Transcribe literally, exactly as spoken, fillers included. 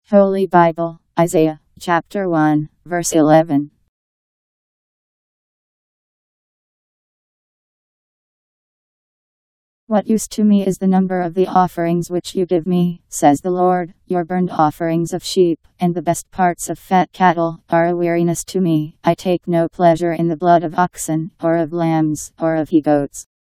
Holy Bible, Isaiah, chapter one, verse eleven. What use to me is the number of the offerings which you give me, says the Lord. Your burnt offerings of sheep, and the best parts of fat cattle, are a weariness to me. I take no pleasure in the blood of oxen, or of lambs, or of he-goats.